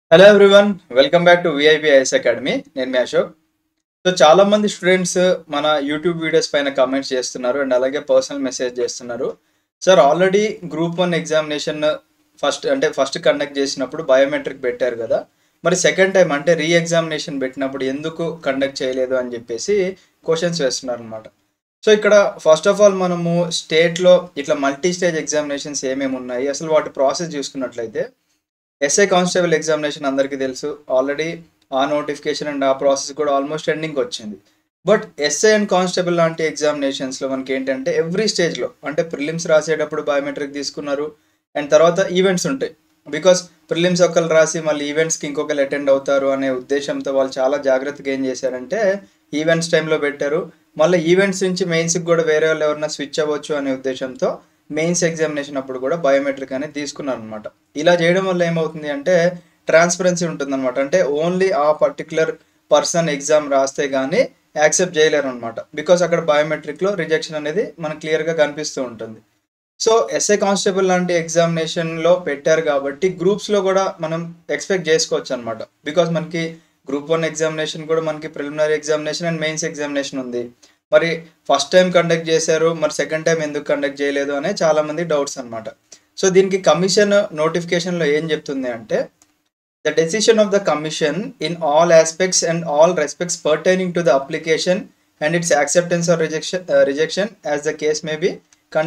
Hello everyone, welcome back to VIP IAS academy. నేను మీ Ashok. So చాలా మంది స్టూడెంట్స్ మన యూట్యూబ్ వీడియోస్ పైన కామెంట్స్ చేస్తున్నారు అండ్ అలాగే పర్సనల్ మెసేజ్ చేస్తున్నారు. Sir already group 1 examination first conduct చేసినప్పుడు బయోమెట్రిక్ పెట్టారు కదా, మరి సెకండ్ టైం అంటే రీ ఎగ్జామినేషన్ పెట్టినప్పుడు ఎందుకు కండక్ట్ చేయలేదు అని చెప్పేసి క్వశ్చన్స్ వేస్తున్నారు అనమాట. సో ఇక్కడ ఫస్ట్ ఆఫ్ ఆల్ మనము స్టేట్లో ఇట్లా మల్టీ స్టేజ్ ఎగ్జామినేషన్స్ ఏమేమి ఉన్నాయి, అసలు వాటి ప్రాసెస్ చూసుకున్నట్లయితే ఎస్ఐ కానిస్టేబుల్ ఎగ్జామినేషన్ అందరికీ తెలుసు. ఆల్రెడీ ఆ నోటిఫికేషన్ అండ్ ఆ ప్రాసెస్ కూడా ఆల్మోస్ట్ ఎండింగ్కి వచ్చింది. బట్ ఎస్ఐ అండ్ కానిస్టేబుల్ లాంటి ఎగ్జామినేషన్స్లో మనకి ఏంటంటే ఎవ్రీ స్టేజ్లో అంటే ప్రిలిమ్స్ రాసేటప్పుడు బయోమెట్రిక్ తీసుకున్నారు అండ్ తర్వాత ఈవెంట్స్ ఉంటాయి. బికాస్ ప్రిలిమ్స్ ఒకళ్ళు రాసి మళ్ళీ ఈవెంట్స్కి ఇంకొకరు అటెండ్ అవుతారు అనే ఉద్దేశంతో వాళ్ళు చాలా జాగ్రత్తగా ఏం చేశారంటే ఈవెంట్స్ టైంలో పెట్టారు. మళ్ళీ ఈవెంట్స్ నుంచి మెయిన్స్కి కూడా వేరే వాళ్ళు ఎవరైనా స్విచ్ అవ్వచ్చు అనే ఉద్దేశంతో మెయిన్స్ ఎగ్జామినేషన్ అప్పుడు కూడా బయోమెట్రిక్ అనేది తీసుకున్నారు అనమాట. ఇలా చేయడం వల్ల ఏమవుతుంది అంటే ట్రాన్స్పరెన్సీ ఉంటుందన్నమాట. అంటే ఓన్లీ ఆ పర్టికులర్ పర్సన్ ఎగ్జామ్ రాస్తే కానీ యాక్సెప్ట్ చేయలేరు అనమాట. బికాస్ అక్కడ బయోమెట్రిక్లో రిజెక్షన్ అనేది మనకు క్లియర్గా కనిపిస్తూ ఉంటుంది. సో ఎస్ఐ కానిస్టేబుల్ లాంటి ఎగ్జామినేషన్లో పెట్టారు కాబట్టి గ్రూప్స్లో కూడా మనం ఎక్స్పెక్ట్ చేసుకోవచ్చు అనమాట. బికాస్ మనకి గ్రూప్ 1 ఎగ్జామినేషన్ కూడా మనకి preliminary examination and mains examination ఉంది. మరి ఫస్ట్ టైం కండక్ట్ చేశారు, మరి సెకండ్ టైం ఎందుకు కండక్ట్ చేయలేదు అనే చాలామంది డౌట్స్ అనమాట. సో దీనికి కమిషన్ నోటిఫికేషన్లో ఏం చెప్తుంది అంటే the decision of the commission in all aspects and all respects pertaining to the application and its acceptance or rejection as the case may be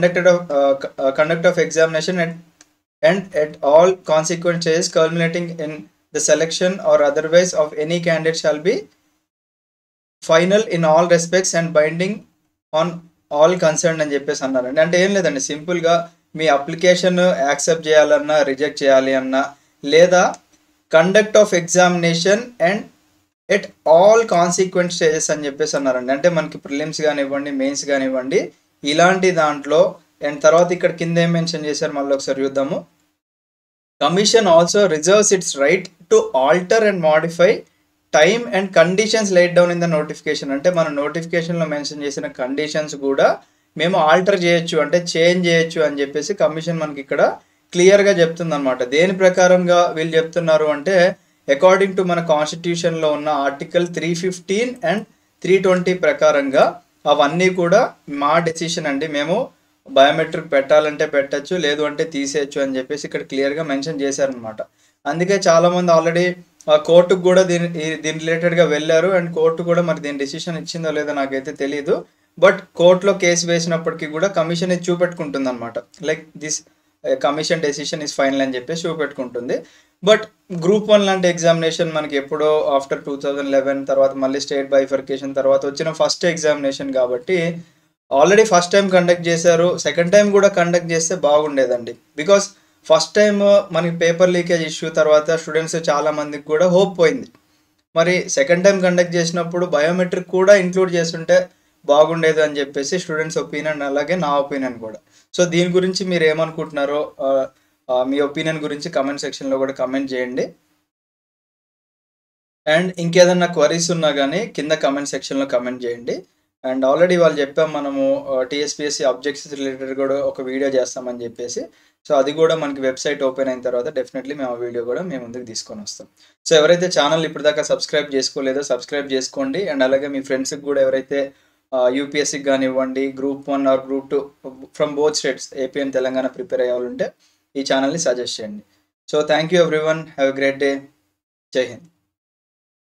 conduct of examination and at all consequent stages culminating in the selection or otherwise of any candidate shall be final in all respects and binding on all concerned అని చెప్పేసి అన్నారండి. అంటే ఏం లేదండి, సింపుల్గా మీ application accept చేయాలన్నా reject చేయాలి అన్నా లేదా conduct of examination and at all consequent stages అని చెప్పేసి అన్నారండి. అంటే మనకి ప్రిలిమ్స్ కానివ్వండి, మెయిన్స్ కానివ్వండి, ఇలాంటి దాంట్లో అండ్ తర్వాత ఇక్కడ కింద ఏం మెన్షన్ చేశారు మళ్ళీ ఒకసారి చూద్దాము. Commission also reserves its right to alter and modify time and conditions light down in the notification. అంటే మన నోటిఫికేషన్లో మెన్షన్ చేసిన కండిషన్స్ కూడా మేము ఆల్టర్ చేయొచ్చు, అంటే చేంజ్ చేయొచ్చు అని చెప్పేసి కమిషన్ మనకి ఇక్కడ క్లియర్గా చెప్తుంది అనమాట. దేని ప్రకారంగా వీళ్ళు చెప్తున్నారు అంటే అకార్డింగ్ టు మన కాన్స్టిట్యూషన్లో ఉన్న ఆర్టికల్ 315 అండ్ 320 ప్రకారంగా అవన్నీ కూడా మా డెసిషన్ అండి. మేము బయోమెట్రిక్ పెట్టాలంటే పెట్టచ్చు, లేదు అంటే తీసేయచ్చు అని చెప్పేసి ఇక్కడ క్లియర్గా మెన్షన్ చేశారనమాట. అందుకే చాలామంది ఆల్రెడీ కోర్టుకు కూడా దీని రిలేటెడ్గా వెళ్ళారు అండ్ కోర్టు కూడా మరి దీని డెసిషన్ ఇచ్చిందో లేదో నాకైతే తెలియదు. బట్ కోర్టులో కేసు వేసినప్పటికీ కూడా కమిషన్ ఇది చూపెట్టుకుంటుంది అనమాట. Like this commission decision is final అని చెప్పేసి చూపెట్టుకుంటుంది. బట్ గ్రూప్ 1 లాంటి ఎగ్జామినేషన్ మనకి ఎప్పుడో ఆఫ్టర్ 2011 తర్వాత మళ్ళీ స్టేట్ బైఫర్కేషన్ తర్వాత వచ్చిన ఫస్ట్ ఎగ్జామినేషన్ కాబట్టి ఆల్రెడీ ఫస్ట్ టైం కండక్ట్ చేశారు, సెకండ్ టైం కూడా కండక్ట్ చేస్తే బాగుండేదండి. బికాస్ ఫస్ట్ టైం మనకి పేపర్ లీకేజ్ ఇష్యూ తర్వాత స్టూడెంట్స్ చాలా మందికి కూడా హోప్ పోయింది. మరి సెకండ్ టైం కండక్ట్ చేసినప్పుడు బయోమెట్రిక్ కూడా ఇంక్లూడ్ చేస్తుంటే బాగుండేది అని చెప్పేసి స్టూడెంట్స్ ఒపీనియన్, అలాగే నా ఒపీనియన్ కూడా. సో దీని గురించి మీరు ఏమనుకుంటున్నారో మీ ఒపీనియన్ గురించి కమెంట్ సెక్షన్లో కూడా కమెంట్ చేయండి. అండ్ ఇంకేదన్నా క్వరీస్ ఉన్నా కానీ కింద కమెంట్ సెక్షన్లో కమెంట్ చేయండి. అండ్ ఆల్రెడీ వాళ్ళు చెప్పాం మనము టీఎస్పీఎస్సీ ఆబ్జెక్ట్స్ రిలేటెడ్ కూడా ఒక వీడియో చేస్తామని చెప్పేసి. సో అది కూడా మనకి వెబ్సైట్ ఓపెన్ అయిన తర్వాత డెఫినెట్లీ మేము ఆ వీడియో కూడా మేము ముందుకు తీసుకొని వస్తాం. సో ఎవరైతే ఛానల్ ఇప్పటిదాకా సబ్స్క్రైబ్ చేసుకోలేదో సబ్స్క్రైబ్ చేసుకోండి. అండ్ అలాగే మీ ఫ్రెండ్స్కి కూడా ఎవరైతే యూపీఎస్సీకి కానివ్వండి, group 1 or group 2 from both states AP and Telangana prepare అయ్యాలంటే ఈ ఛానల్ని సజెస్ట్ చేయండి. So thank you everyone, have a great day. Jai Hind.